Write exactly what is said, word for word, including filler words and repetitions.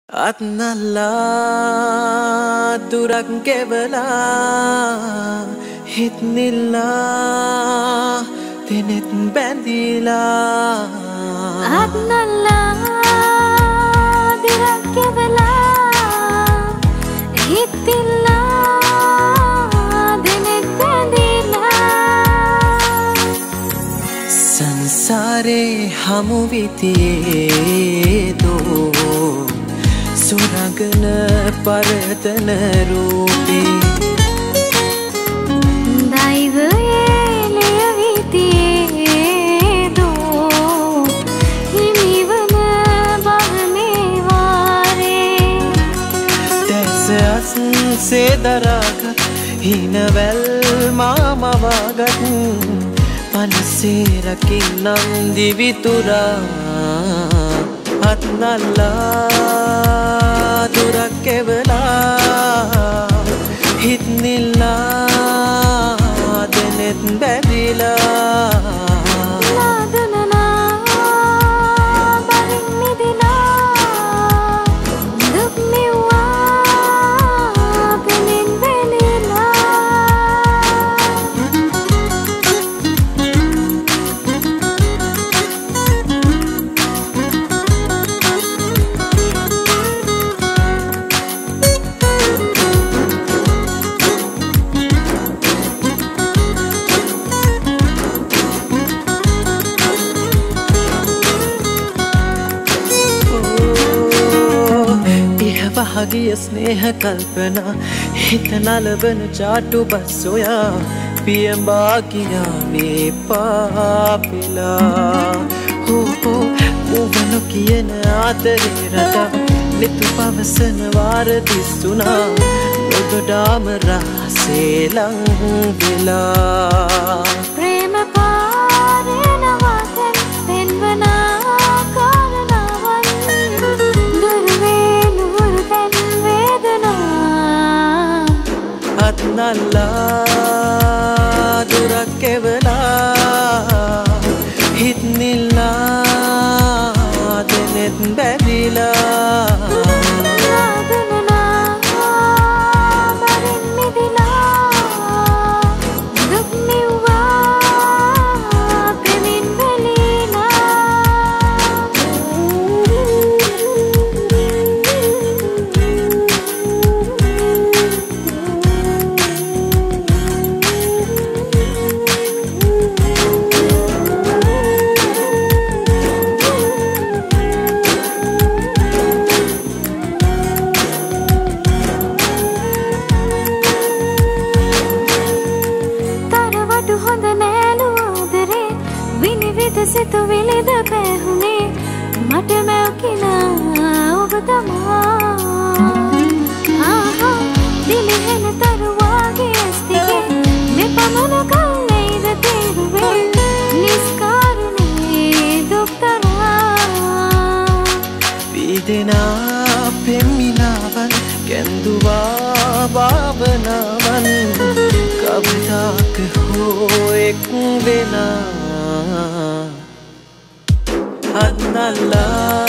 අත්නල්ලා දුරක් ගෙවලා හිත්නිල්ලා දෙනෙත් බැඳිලා අත්නල්ලා දුරක් ගෙවලා හිත්නිල්ලා දෙනෙත් බැඳිලා සංසාරේ හමු විතියේ දෝ සුරගන පරතන රූපේ දෛවයේ ලියවිතියේ දෝ හිමිවන බහමේ වාරේ දැස අස්සේ දරාගත් හිනවැල් මාමවාගත් පනසේ රකින්නම් දිවිතුරා අත්නල්ලා දුරක් ගෙවලා හිත්නිල්ලා දෙනෙත් බැඳිලා ලාදනනා බරින් මිදිලා දුක් මෙව්වා පෙනෙන් වෙලිලා වහගිය ස්නේහ කල්පනා හිත නලවන චාටු බස් සොයා පියඹා ගියාවේ පාපෙලා හෝ හෝ මුවනු කියන ආදරේ රටා නිතු පවසන වාර දිස්සුනා නොදොඩාම රහසේ ලං වෙලා ප්‍රේම පාරේ නවතන් පෙන්වනා කාරණාවන් අත්නල්ලා දුරක් ගෙවලා හිත්නිල්ලා දෙනෙත් බැඳිලා සිතුවිලිද පැහුනේ මට මැවකිනා ඔබ තමා ආහා දිලිහෙන තරුවාගේ ඇස්තිගේ මෙපමණ කල්ලෙයිද තේරුවේ නිස්කාරුණේ දුක්තරා පීදෙනා පෙම්මිනාවන් කැන්දුවා භාවනාවන් කවදාක හෝ එක් වෙනා අත්නල්ලා